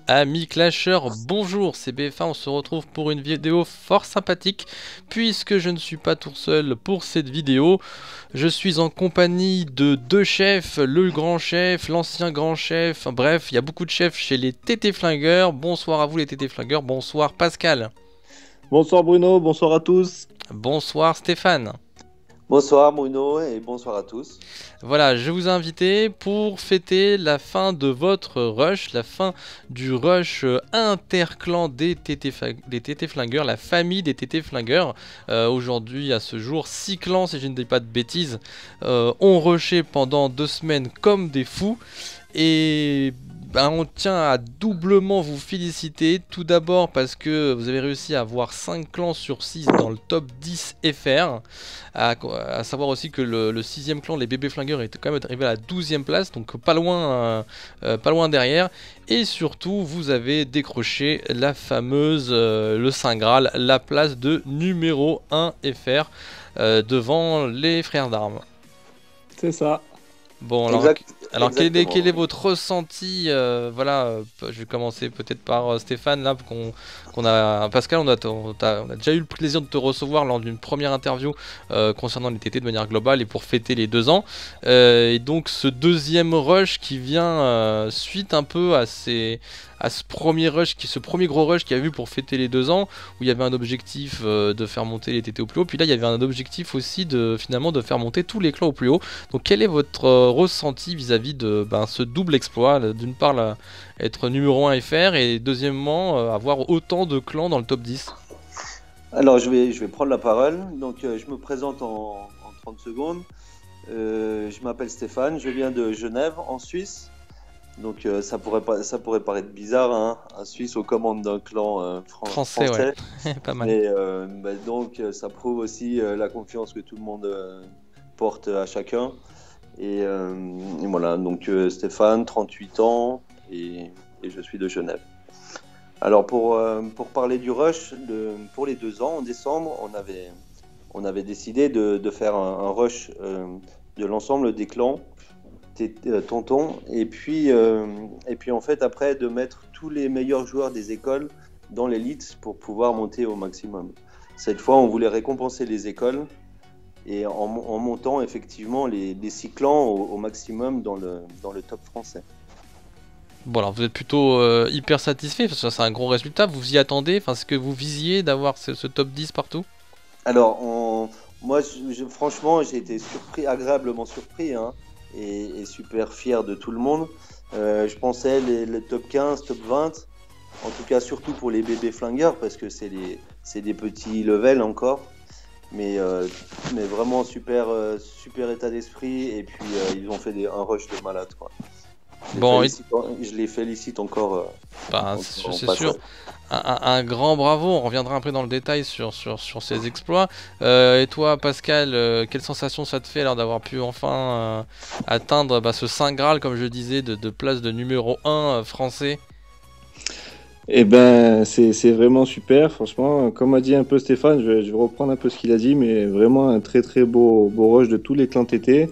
Amis clasheurs, bonjour, c'est BF1, on se retrouve pour une vidéo fort sympathique puisque je ne suis pas tout seul pour cette vidéo. Je suis en compagnie de deux chefs, le grand chef, l'ancien grand chef, bref, il y a beaucoup de chefs chez les TT Flingueurs. Bonsoir à vous les TT Flingueurs, bonsoir Pascal. Bonsoir Bruno, bonsoir à tous. Bonsoir Stéphane. Bonsoir Bruno et bonsoir à tous. Voilà, je vous ai invité pour fêter la fin de votre rush, la fin du rush interclan des TT Flingueurs, la famille des TT Flingueurs. Aujourd'hui, à ce jour, 6 clans, si je ne dis pas de bêtises, ont rushé pendant 2 semaines comme des fous. Et on tient à doublement vous féliciter. Tout d'abord parce que vous avez réussi à avoir 5 clans sur 6 dans le top 10 FR. À savoir aussi que le 6ème clan, les bébés flingueurs, était quand même arrivé à la 12ème place, donc pas loin derrière. Et surtout, vous avez décroché la fameuse, le Saint Graal, la place de numéro 1 FR devant les frères d'armes. C'est ça. Bon, alors quel est votre ressenti voilà, je vais commencer peut-être par Stéphane, là, Pascal, on a déjà eu le plaisir de te recevoir lors d'une première interview concernant les TT de manière globale et pour fêter les 2 ans. Et donc ce deuxième rush qui vient suite un peu à ce premier gros rush qu'il y a eu pour fêter les 2 ans, où il y avait un objectif de faire monter les TT au plus haut, puis là il y avait un objectif aussi finalement de faire monter tous les clans au plus haut. Donc quel est votre ressenti vis-à-vis de ce double exploit, d'une part être numéro 1 FR et deuxièmement avoir autant de clans dans le top 10? Alors je vais prendre la parole, donc je me présente en 30 secondes. Je m'appelle Stéphane, je viens de Genève en Suisse. Donc ça pourrait paraître bizarre, hein, un Suisse aux commandes d'un clan français. Ouais. Pas mal. Mais donc ça prouve aussi la confiance que tout le monde porte à chacun. Et voilà, donc Stéphane, 38 ans, et je suis de Genève. Alors pour parler du rush, pour les 2 ans, en décembre, on avait décidé de faire un rush de l'ensemble des clans, tonton, et puis en fait après de mettre tous les meilleurs joueurs des écoles dans l'élite pour pouvoir monter au maximum. Cette fois, on voulait récompenser les écoles et en montant effectivement les 6 clans au maximum dans le top français. Bon, alors vous êtes plutôt hyper satisfait parce que c'est un gros résultat, vous y attendez, est-ce que vous visiez d'avoir ce top 10 partout? Alors moi franchement j'ai été agréablement surpris, hein, et super fier de tout le monde. Je pensais le top 15, top 20, en tout cas surtout pour les bébés flingueurs parce que c'est des petits levels encore. Mais vraiment super état d'esprit, et puis ils ont fait un rush de malade, quoi. Je les félicite encore. C'est sûr, un grand bravo. On reviendra un peu dans le détail sur ces exploits. Et toi Pascal, quelle sensation ça te fait alors d'avoir pu enfin atteindre ce Saint Graal, comme je disais, de place de numéro 1 français? Eh ben, c'est vraiment super, franchement. Comme a dit un peu Stéphane, je vais reprendre un peu ce qu'il a dit, mais vraiment un très très beau rush de tous les clans TT.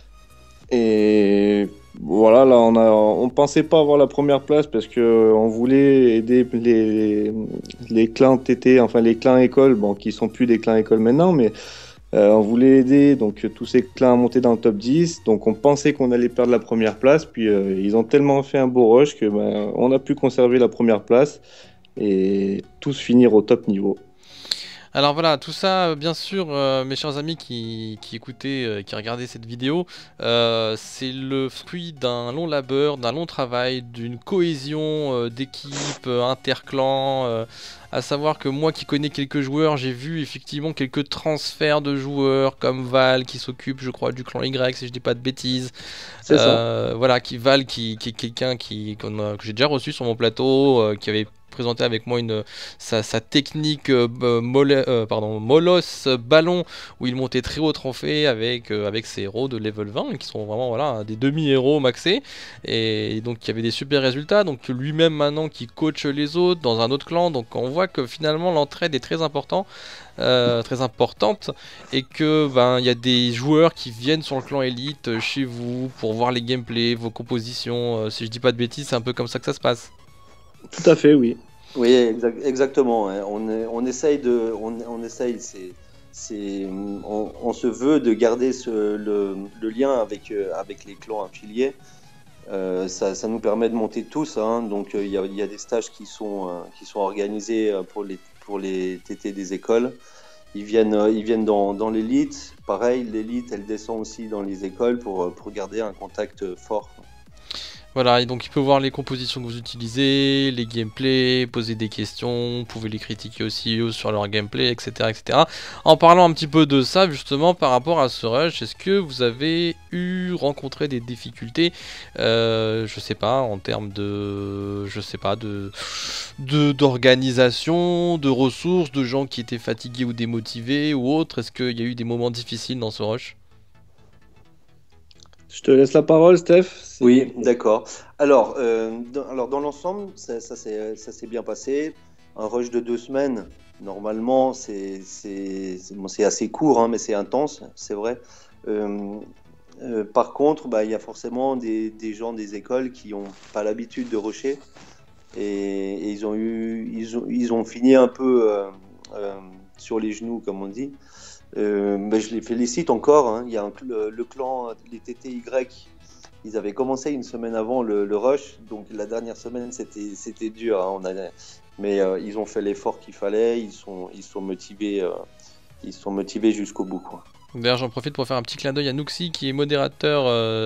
Et voilà, là on pensait pas avoir la première place parce que on voulait aider les clans TT, enfin les clans écoles, bon, qui sont plus des clans écoles maintenant, mais on voulait aider donc tous ces clans à monter dans le top 10. Donc on pensait qu'on allait perdre la première place, puis ils ont tellement fait un beau rush que on a pu conserver la première place et tous finir au top niveau. Alors voilà, tout ça, bien sûr, mes chers amis qui écoutaient, qui regardaient cette vidéo, c'est le fruit d'un long labeur, d'un long travail, d'une cohésion d'équipe, interclan. À savoir que moi qui connais quelques joueurs, j'ai vu effectivement quelques transferts de joueurs comme Val qui s'occupe, je crois, du clan Y, si je dis pas de bêtises. C'est ça. Voilà, Val qui est quelqu'un que j'ai déjà reçu sur mon plateau, qui avait présenté avec moi sa technique Molos ballon, où il montait très haut trophée avec ses héros de level 20 qui sont vraiment, voilà, des demi-héros maxés, et donc il y avait des super résultats. Donc lui-même maintenant qui coach les autres dans un autre clan, donc on voit que finalement l'entraide est très importante, et que il y a des joueurs qui viennent sur le clan élite chez vous pour voir les gameplays, vos compositions. Si je dis pas de bêtises, c'est un peu comme ça que ça se passe. Tout à fait, oui. Oui, exactement. Hein. On essaye on se veut de garder le lien avec les clans affiliés. Ça nous permet de monter tous, hein. Donc il y a des stages qui sont organisés pour les TT des écoles. Ils viennent dans l'élite. Pareil, l'élite, elle descend aussi dans les écoles pour garder un contact fort. Voilà, et donc il peut voir les compositions que vous utilisez, les gameplays, poser des questions, vous pouvez les critiquer aussi eux sur leur gameplay, etc., etc. En parlant un petit peu de ça, justement, par rapport à ce rush, est-ce que vous avez rencontré des difficultés, je sais pas, en termes de, je sais pas, d'organisation, de ressources, de gens qui étaient fatigués ou démotivés ou autres? Est-ce qu'il y a eu des moments difficiles dans ce rush? Je te laisse la parole, Steph. Oui, d'accord. Alors dans l'ensemble, ça s'est bien passé. Un rush de 2 semaines, normalement, c'est assez court, hein, mais c'est intense, c'est vrai. Euh, Par contre, bah, il y a forcément des gens des écoles qui n'ont pas l'habitude de rusher et ils ont fini un peu sur les genoux, comme on dit. Mais je les félicite encore, hein. Il y a le clan, les TTY, ils avaient commencé une semaine avant le rush, donc la dernière semaine c'était dur, hein. Mais ils ont fait l'effort qu'il fallait, ils sont motivés jusqu'au bout, quoi. D'ailleurs, j'en profite pour faire un petit clin d'œil à Nuxi, qui est modérateur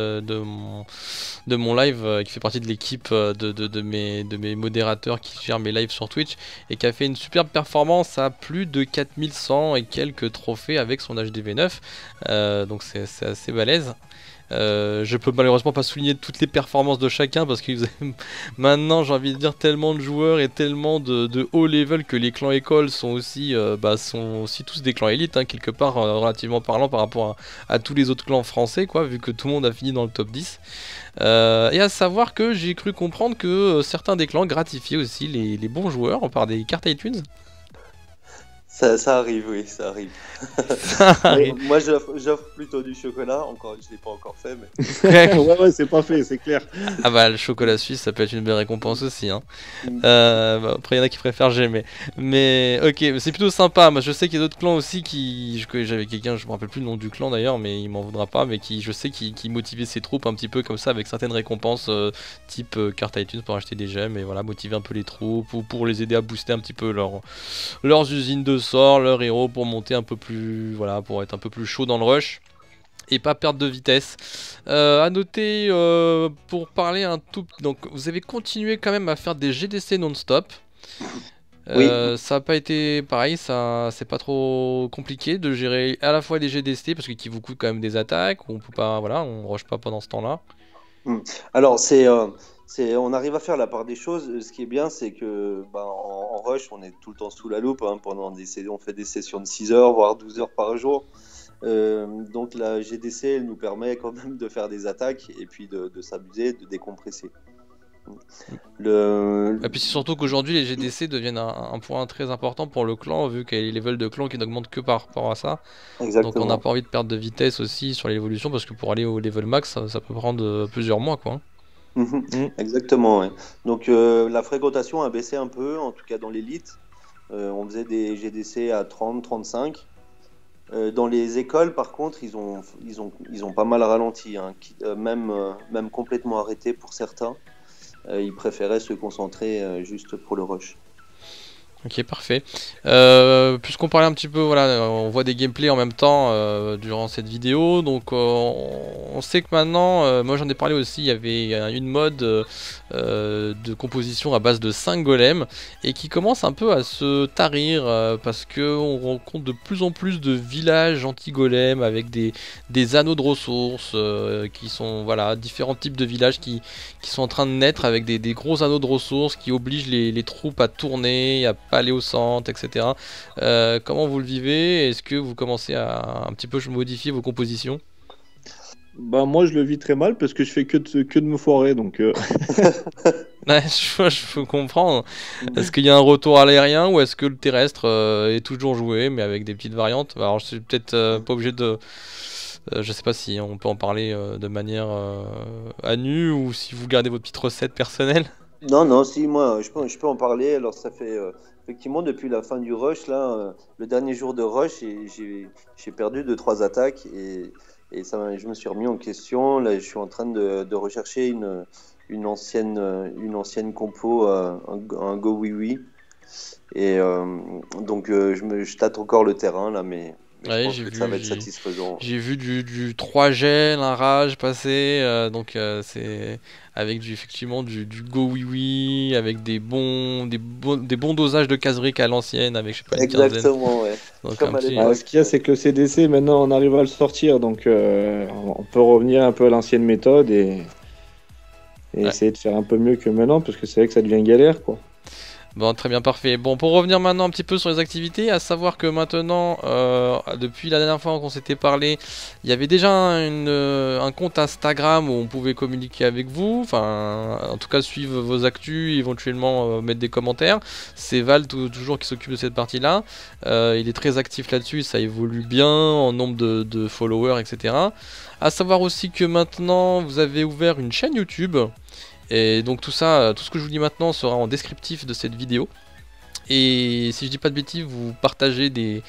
de mon live, qui fait partie de l'équipe de mes modérateurs qui gèrent mes lives sur Twitch, et qui a fait une superbe performance à plus de 4100 et quelques trophées avec son HDV9. Donc c'est assez balèze. Je peux malheureusement pas souligner toutes les performances de chacun parce que maintenant j'ai envie de dire tellement de joueurs et tellement de haut level que les clans écoles sont aussi tous des clans élites, hein, quelque part, relativement parlant par rapport à tous les autres clans français, quoi, vu que tout le monde a fini dans le top 10. Et à savoir que j'ai cru comprendre que certains des clans gratifiaient aussi les bons joueurs par des cartes iTunes. Ça arrive, oui, ça arrive. Ça arrive. Moi, j'offre plutôt du chocolat. Encore, je l'ai pas encore fait, mais. Ouais, c'est pas fait, c'est clair. Ah bah le chocolat suisse, ça peut être une belle récompense aussi, hein. Après il y en a qui préfèrent gémer. Mais ok, c'est plutôt sympa. Moi je sais qu'il y a d'autres clans aussi j'avais quelqu'un, je me rappelle plus le nom du clan d'ailleurs, mais il m'en voudra pas, mais je sais qui motivait ses troupes un petit peu comme ça avec certaines récompenses, type carte iTunes pour acheter des gemmes, et voilà, motiver un peu les troupes ou pour les aider à booster un petit peu leurs usines de sort, leurs héros, pour monter un peu plus, voilà, pour être un peu plus chaud dans le rush et pas perdre de vitesse. À noter, pour parler un tout, donc vous avez continué quand même à faire des GDC non-stop. Oui. Ça n'a pas été pareil, ça c'est pas trop compliqué de gérer à la fois les GDC parce qu'ils vous coûtent quand même des attaques, on peut pas, voilà, on rush pas pendant ce temps-là. Alors, on arrive à faire la part des choses. Ce qui est bien, c'est que bah, en rush, on est tout le temps sous la loupe, hein, on fait des sessions de 6 heures, voire 12 heures par jour. Donc la GDC, elle nous permet quand même de faire des attaques et puis de s'amuser, de décompresser. Et puis c'est surtout qu'aujourd'hui les GDC deviennent un point très important pour le clan, vu qu'il y a les levels de clan qui n'augmentent que par rapport à ça. Exactement. Donc on n'a pas envie de perdre de vitesse aussi sur l'évolution, parce que pour aller au level max, ça peut prendre plusieurs mois, quoi. Exactement, ouais. Donc la fréquentation a baissé un peu, en tout cas dans l'élite. On faisait des GDC à 30, 35. Dans les écoles, par contre, ils ont pas mal ralenti, hein, même complètement arrêté pour certains. Ils préféraient se concentrer juste pour le rush. Ok, parfait. Puisqu'on parlait un petit peu, voilà, on voit des gameplays en même temps durant cette vidéo, donc on sait que maintenant, moi j'en ai parlé aussi, il y avait une mode de composition à base de 5 golems, et qui commence un peu à se tarir, parce que on rencontre de plus en plus de villages anti-golems avec des anneaux de ressources, qui sont, voilà, différents types de villages qui sont en train de naître avec des gros anneaux de ressources qui obligent les troupes à tourner, à pas aller au centre, etc. Comment vous le vivez? Est-ce que vous commencez à un petit peu modifier vos compositions? Bah moi je le vis très mal parce que je fais que de me foirer, donc Ouais, je peux comprendre. Est-ce qu'il y a un retour aérien ou est-ce que le terrestre est toujours joué mais avec des petites variantes? Alors je suis peut-être pas obligé de... je sais pas si on peut en parler de manière à nu, ou si vous gardez votre petite recette personnelle. Non, non, si, moi, je peux en parler. Alors, ça fait effectivement depuis la fin du rush, là, le dernier jour de rush, j'ai perdu 2, 3 attaques et je me suis remis en question. Là, je suis en train de rechercher une ancienne compo, un Go Oui Oui. Et donc, je tâte encore le terrain, là, mais je Ouais, pense que ça va être satisfaisant. j'ai vu du 3 gel, un rage passer, donc c'est avec effectivement du go oui oui, avec des bons dosages de casebriques à l'ancienne, avec je sais pas une quinzaine. Exactement, ouais. Donc un Comme à petit. Ah, l'époque. ce qu'il y a, c'est que le CDC, maintenant, on arrive à le sortir, donc on peut revenir un peu à l'ancienne méthode et Ouais. essayer de faire un peu mieux que maintenant, parce que c'est vrai que ça devient galère, quoi. Bon, très bien, parfait. Bon, pour revenir maintenant un petit peu sur les activités, à savoir que maintenant, depuis la dernière fois qu'on s'était parlé, il y avait déjà un compte Instagram où on pouvait communiquer avec vous, enfin, en tout cas suivre vos actus, éventuellement mettre des commentaires. C'est Val toujours qui s'occupe de cette partie-là. Il est très actif là-dessus, ça évolue bien en nombre de followers, etc. À savoir aussi que maintenant, vous avez ouvert une chaîne YouTube. Et donc tout ça, tout ce que je vous dis maintenant sera en descriptif de cette vidéo. Et si je dis pas de bêtises, vous partagez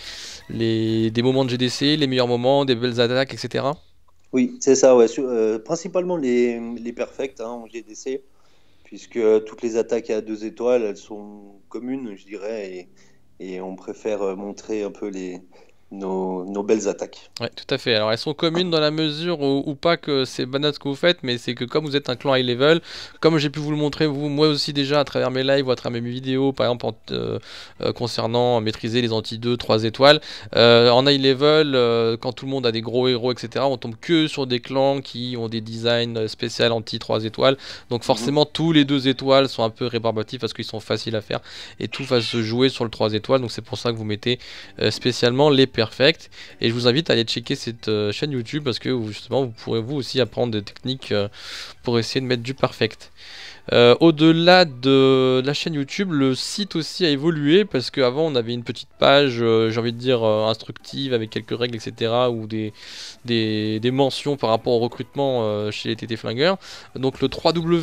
des moments de GDC, les meilleurs moments, des belles attaques, etc. Oui, c'est ça, ouais. Principalement les perfects en GDC, puisque toutes les attaques à 2 étoiles, elles sont communes, je dirais, et on préfère montrer un peu nos belles attaques. Ouais, tout à fait. Alors elles sont communes dans la mesure où pas que c'est banal ce que vous faites, mais c'est que comme vous êtes un clan high level, comme j'ai pu vous le montrer moi aussi déjà à travers mes lives ou à travers mes vidéos, par exemple concernant maîtriser les anti 2, 3 étoiles, en high level, quand tout le monde a des gros héros, etc., on tombe que sur des clans qui ont des designs spéciaux anti 3 étoiles. Donc forcément tous les 2 étoiles sont un peu rébarbatifs parce qu'ils sont faciles à faire et tout va se jouer sur le 3 étoiles. Donc c'est pour ça que vous mettez spécialement les perfects. Et je vous invite à aller checker cette chaîne YouTube parce que justement vous pourrez vous aussi apprendre des techniques pour essayer de mettre du perfect. Au-delà de la chaîne YouTube, le site aussi a évolué parce qu'avant on avait une petite page, j'ai envie de dire instructive avec quelques règles, etc. ou des mentions par rapport au recrutement chez les TT Flingueurs. Donc le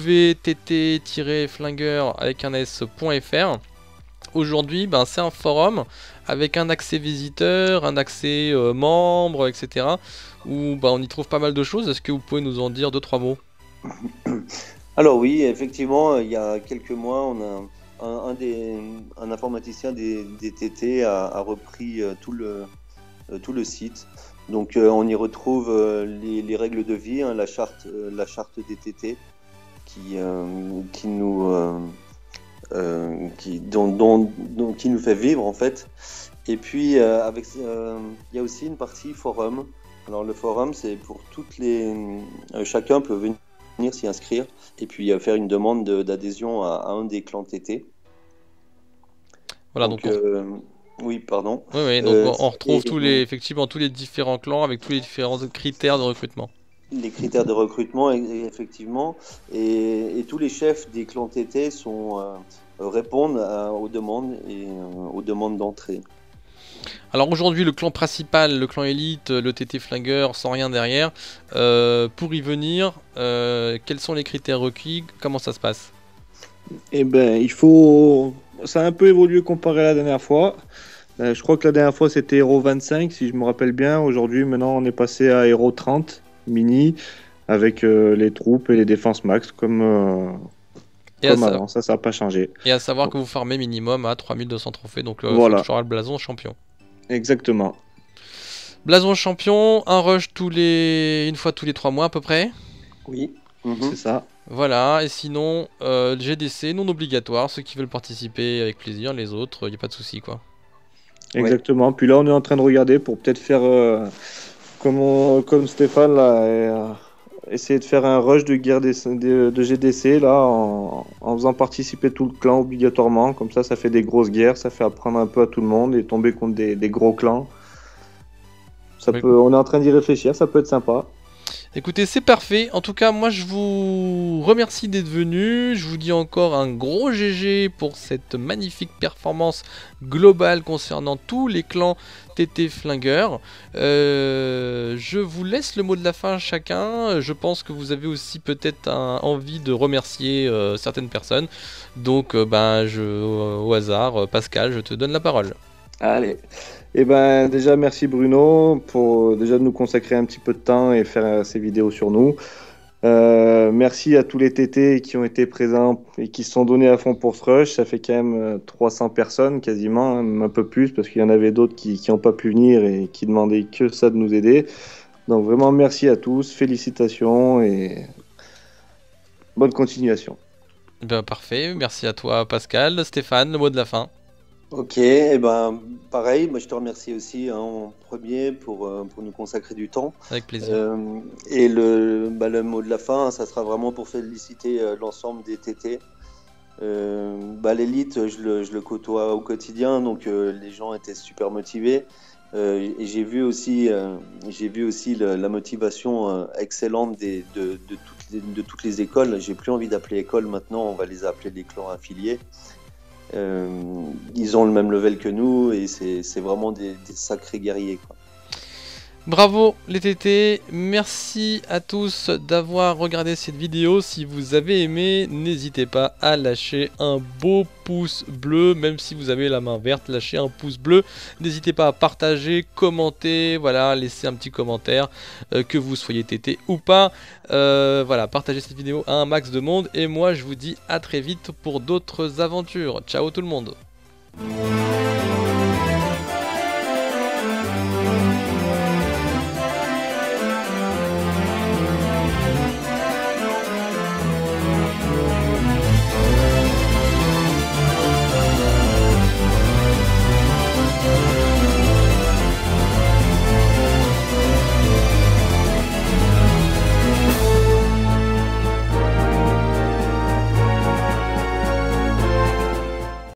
www.tt-flingueur avec un s.fr. Aujourd'hui, ben, c'est un forum avec un accès visiteur, un accès membre, etc. où ben, on y trouve pas mal de choses. Est-ce que vous pouvez nous en dire 2-3 mots? Alors oui, effectivement, il y a quelques mois, on a un informaticien des TT a repris tout le site. Donc on y retrouve les règles de vie, la charte des TT qui nous fait vivre en fait. Et puis il y a aussi une partie forum. Alors le forum, c'est pour chacun peut venir s'y inscrire et puis faire une demande d'adhésion à un des clans TT. Voilà, donc oui, pardon. Oui, oui, donc on retrouve effectivement tous les différents clans avec tous les différents critères de recrutement. Les critères de recrutement, effectivement, et tous les chefs des clans TT répondent aux demandes et aux demandes d'entrée. Alors aujourd'hui, le clan principal, le clan élite, le TT Flingueur, sans rien derrière, pour y venir, quels sont les critères requis? Comment ça se passe? Eh ben, ça a un peu évolué comparé à la dernière fois. Je crois que la dernière fois c'était Hero 25, si je me rappelle bien. Aujourd'hui, maintenant, on est passé à Hero 30 mini avec les troupes et les défenses max comme avant. Ça n'a pas changé. Et à savoir que vous farmez minimum à 3200 trophées, donc voilà. faut toujours le blason champion. Exactement. Blason champion, un rush une fois tous les 3 mois à peu près. Oui, c'est ça. Voilà, et sinon, GDC non obligatoire, ceux qui veulent participer avec plaisir, les autres, il n'y a pas de souci quoi. Exactement, ouais. Puis là on est en train de regarder pour peut-être faire comme Stéphane là, essayer de faire un rush de guerre de GDC là en faisant participer tout le clan obligatoirement, comme ça fait des grosses guerres, ça fait apprendre un peu à tout le monde et tomber contre des gros clans. On est en train d'y réfléchir, ça peut être sympa. Écoutez, c'est parfait. En tout cas, moi, je vous remercie d'être venu. Je vous dis encore un gros GG pour cette magnifique performance globale concernant tous les clans TT Flingueur. Je vous laisse le mot de la fin chacun. Je pense que vous avez aussi peut-être envie de remercier certaines personnes. Donc, au hasard, Pascal, je te donne la parole. Allez. Eh ben, déjà, merci Bruno pour déjà de nous consacrer un petit peu de temps et faire ces vidéos sur nous. Merci à tous les TT qui ont été présents et qui se sont donnés à fond pour ce rush. Ça fait quand même 300 personnes quasiment, même un peu plus, parce qu'il y en avait d'autres qui n'ont pas pu venir et qui demandaient que ça de nous aider. Donc vraiment, merci à tous, félicitations et bonne continuation. Ben, parfait, merci à toi Pascal. Stéphane, le mot de la fin. Ok, et ben pareil, moi je te remercie aussi en premier pour nous consacrer du temps. Avec plaisir. Et le mot de la fin, ça sera vraiment pour féliciter l'ensemble des TT. L'élite, je le côtoie au quotidien, donc les gens étaient super motivés. Et j'ai vu aussi la motivation excellente de toutes les écoles. J'ai plus envie d'appeler école maintenant, on va les appeler les clans affiliés. Ils ont le même level que nous et c'est vraiment des sacrés guerriers, quoi. Bravo les TT, merci à tous d'avoir regardé cette vidéo. Si vous avez aimé, n'hésitez pas à lâcher un beau pouce bleu, même si vous avez la main verte, lâchez un pouce bleu. N'hésitez pas à partager, commenter, voilà, laisser un petit commentaire, que vous soyez TT ou pas. Voilà, partagez cette vidéo à un max de monde et moi je vous dis à très vite pour d'autres aventures. Ciao tout le monde.